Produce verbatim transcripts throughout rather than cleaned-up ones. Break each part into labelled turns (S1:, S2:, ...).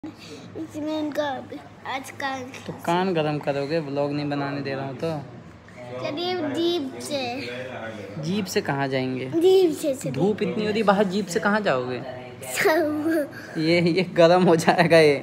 S1: इसमें उनका आज का
S2: तो कान गरम करोगे, व्लॉग नहीं बनाने दे रहा हूँ तो।
S1: चलिए जीप से।
S2: जीप से कहाँ जाएंगे?
S1: जीप से
S2: धूप इतनी हो रही बाहर, जीप से कहाँ जाओगे? ये ये गरम हो जाएगा ये।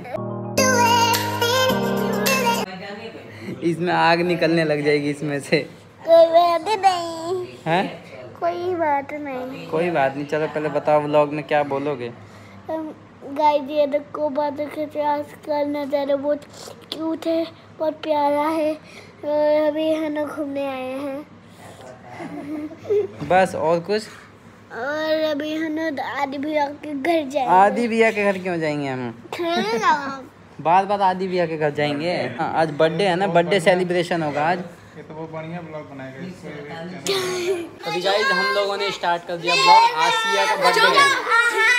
S2: इसमें आग निकलने लग जाएगी इसमें से।
S1: कोई बात नहीं
S2: है,
S1: कोई बात नहीं
S2: कोई बात नहीं। चलो पहले बताओ व्लॉग में क्या बोलोगे?
S1: गाइस ये देखो बात करते आज का नज़ारा बहुत क्यूट है, बहुत प्यारा है। और अभी हम लोग घूमने आए हैं
S2: बस, और कुछ?
S1: और अभी हम लोग आदि भैया के घर जाएंगे।
S2: आदि भैया के घर क्यों जाएंगे हम? बार बार आदि भैया के घर जाएंगे। हाँ, आज बर्थडे है ना, बर्थडे सेलिब्रेशन होगा आज।
S3: ये तो वो बढ़िया ब्लॉग बनाएगा।
S2: अभी गाइस हम लोगों ने स्टार्ट कर दिया ब्लॉग। आसिया का बर्थडे है।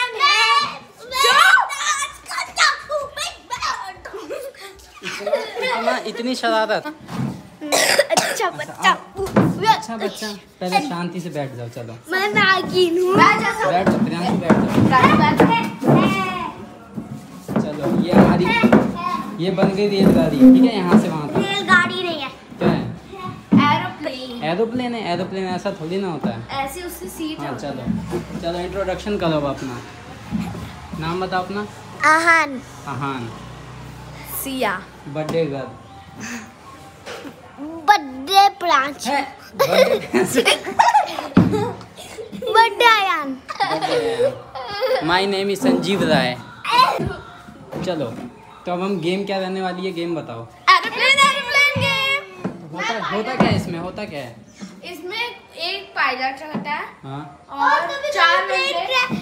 S2: इतना इतनी शरारत।
S1: अच्छा बच्चा,
S2: अच्छा बच्चा, पहले शांति से बैठ जाओ। चलो
S1: मैं नागिन हूँ।
S2: बैठ जाओ प्रियांशु, बैठ जाओ। चलो ये हमारी ये बन गई रेलगाड़ी, ठीक है? यहाँ से वहाँ तक
S1: रेलगाड़ी नहीं है,
S2: क्या है?
S1: एरोप्लेन।
S2: एरोप्लेन है। एरोप्लेन ऐसा थोड़ी ना होता है,
S1: ऐसी उसकी सीट
S2: हाँ। चलो चलो इंट्रोडक्शन करो अब अपना। नाम बताओ अपना।
S1: Ahaan.
S2: Ahaan.
S1: Siya.
S2: Birthday girl.
S1: Birthday प्रांच।
S2: है birthday
S1: birthday Ayaan.
S2: My name is Sanjeev Rai. चलो तो अब हम गेम क्या रहने वाली है, गेम बताओ।
S1: Aeroplane aeroplane game.
S2: होता होता क्या है इसमें? होता क्या है
S1: इसमें? एक पायलट होता है,
S2: हाँ,
S1: और चार मिनट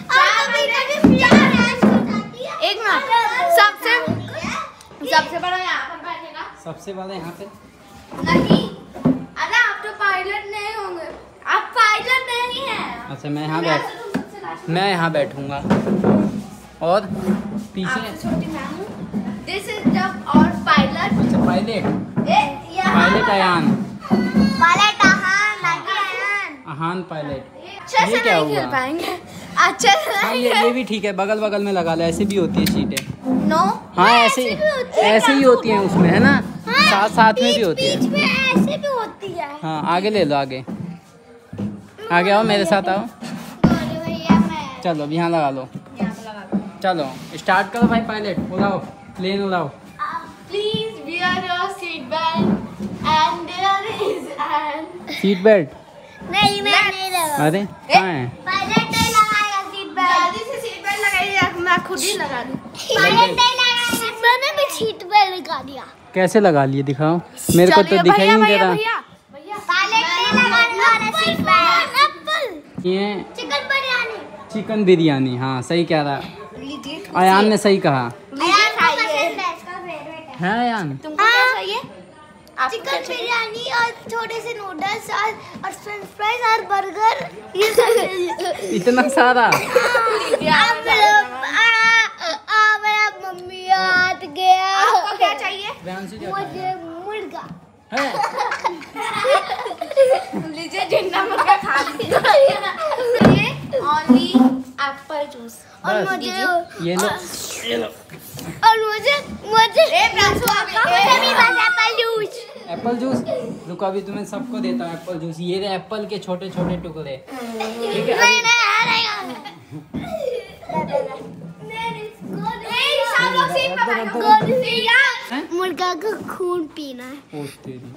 S1: एक मिनट सबसे सबसे बड़ा यहाँ पर बैठेगा।
S2: सबसे वाला यहाँ पे
S1: नहीं, अरे आप तो पायलट नहीं होंगे, आप पायलट नहीं हैं।
S2: अच्छा मैं यहाँ बैठ मैं यहाँ बैठूंगा और पीछे
S1: छोटी मैं हूँ। दिस इज जब और पायलट।
S2: अच्छा pilot. Pilot Ayaan.
S1: Pilot Ahaan, नहीं आयान।
S2: आहान पायलट।
S1: अच्छे
S2: ये
S1: से
S2: क्या
S1: नहीं खेल
S2: हुआ?
S1: पाएंगे। अच्छे से
S2: हाँ
S1: नहीं
S2: ये
S1: खेल-
S2: ये भी ठीक है, बगल बगल में लगा लो, ऐसे भी होती है सीटें।
S1: नो
S2: हाँ ऐसे ऐसे ही होती हैं उसमें, है ना? साथ साथ में भी होती है।
S1: बीच में ऐसे भी होती है।
S2: हाँ आगे ले लो, आगे आगे आओ, मेरे साथ आओ।
S1: अरे भैया मैं
S2: चलो अब यहाँ लगा लो।
S1: यहाँ पे लगा दूँ।
S2: चलो स्टार्ट करो भाई, पायलट उड़ाओ, प्लेन उड़ाओ।
S1: Please wear your seat belt and there is an
S2: seat belt?
S1: नहीं मैं नहीं लगा।
S2: अरे कहाँ है?
S1: पायलट नहीं लगाएगा सीट बेल्ट। जल्दी से सीट बेल्ट लगाइए, मैं खुद ही लगा दूँ। पायलट नहीं लगाएगा, मैंने भी सीट बेल्ट लगा दिया।
S2: कैसे लगा लिए दिखाओ, मेरे को तो दिखाई नहीं दे रहा।
S1: पायलट नहीं लगाने सीट बेल्ट। एप्पल
S2: ये
S1: चिकन बिरयानी।
S2: चिकन बिरयानी, हाँ सही कह रहा। अयान ने सही कहा
S1: अयान को पसंद है, इसका फेवरेट है।
S2: है अयान।
S1: तुमको क्या चाहिए? चिकन बिरयानी और थोड़े से नूडल्स और और फ्रेंच फ्राइज और बर्गर, ये सब।
S2: इतना सारा?
S1: अब मेरा मम्मी हाथ गया। आपको क्या चाहिए? मुझे मुर्गा।
S2: है
S1: लीजिए जिंदा मुर्गा खा लीजिए। Only apple juice. और
S2: बस,
S1: मुझे
S2: ये लो ये लो
S1: और मुझे मुझे मुझे भी बस एप्पल जूस।
S2: Apple juice. रुको अभी तुम्हें सबको देता हूँ एप्पल जूस। ये रहे एप्पल के छोटे छोटे टुकड़े, ठीक है?
S1: नहीं नहीं हारेगा। सब लोग सीट पे बैठो। मुर्गा का खून पीना है।
S2: ओ तेरी।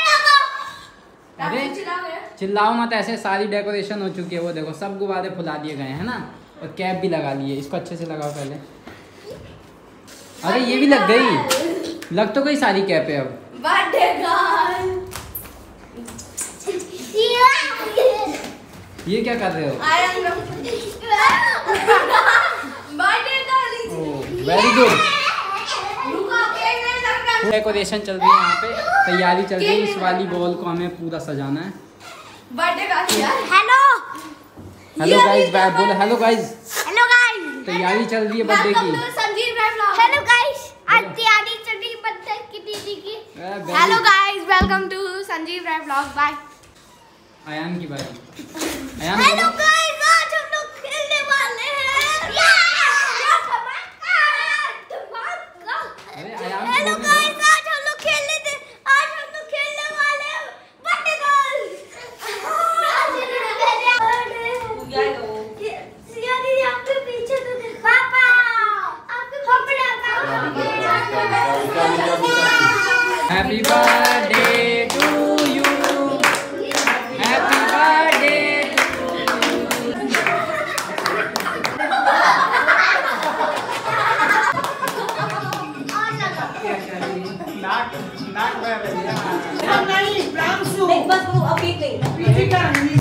S2: अरे चिल्लाओ मत ऐसे, सारी डेकोरेशन हो चुकी है। वो देखो सब गुब्बारे फुला दिए गए हैं ना, और कैप भी लगा लिए। इसको अच्छे से लगाओ पहले। अरे ये भी लग गई, लग तो गई सारी कैपें अब। ये क्या कर रहे हो? Very good. डेकोरेशन चल रही है यहाँ पे, तैयारी चल रही है। इस वाली बॉल को हमें पूरा सजाना है।
S1: हेलो
S2: हेलो गाइस, बोलो हेलो गाइस।
S1: हेलो गाइस,
S2: तैयारी चल रही है बर्थडे की।
S1: हेलो गाइस, आज तैयारी चल रही है बर्थडे की दीदी की।
S2: very
S1: hello guys, welcome to Sanjeev Rai vlog. Bye.
S2: Ayaan की बारी। अयान
S1: हेलो
S2: बोलो।
S1: गाइस, आज हम लोग खेलने वाले हैं।
S2: Happy birthday to you, happy birthday.
S3: नाक नाक में
S4: नहीं प्रांशु
S5: नहीं बस वो अब एक नहीं
S4: पीछे का नहीं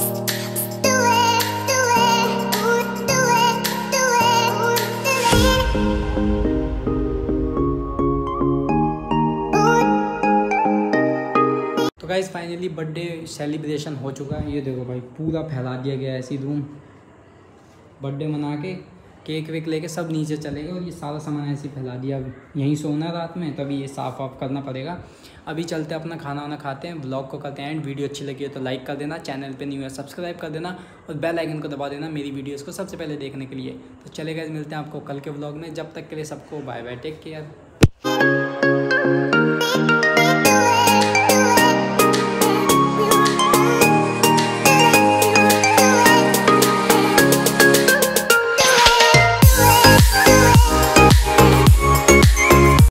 S2: तो गाइस फाइनली बर्थडे सेलिब्रेशन हो चुका है। ये देखो भाई पूरा फैला दिया गया है ऐसी रूम। बर्थडे मना के केक वेक लेके सब नीचे चले गए और ये सारा सामान ऐसे ही फैला दिया। अब यहीं सोना रात में, तभी ये साफ़ वाफ करना पड़ेगा। अभी चलते अपना खाना वाना खाते हैं, ब्लॉग को करते हैं एंड। वीडियो अच्छी लगी हो तो लाइक कर देना, चैनल पे न्यू है सब्सक्राइब कर देना और बेल आइकन को दबा देना मेरी वीडियोस को सबसे पहले देखने के लिए। तो चले गाइस मिलते हैं आपको कल के ब्लॉग में। जब तक के लिए सबको बाय बाय, टेक केयर।